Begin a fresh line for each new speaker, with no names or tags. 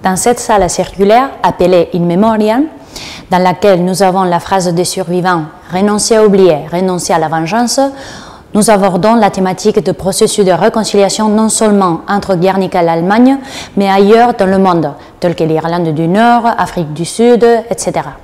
Dans cette salle circulaire appelée In Memoriam, dans laquelle nous avons la phrase des survivants « Renoncer à oublier, renoncer à la vengeance », nous abordons la thématique de processus de réconciliation non seulement entre Guernica et l'Allemagne, mais ailleurs dans le monde, tels que l'Irlande du Nord, Afrique du Sud, etc.